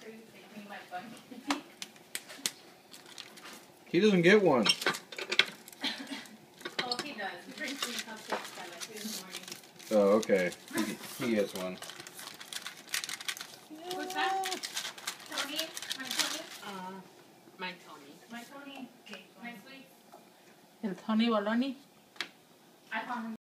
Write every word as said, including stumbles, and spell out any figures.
sure you take me my bunny. He doesn't get one. Oh, he does. He brings me cupcakes by like two in the morning. Oh, okay. He, he gets one. What's that? Tony? My Tony? Uh, my Tony. My Tony? My sweet? El Tony Baloney. I found him.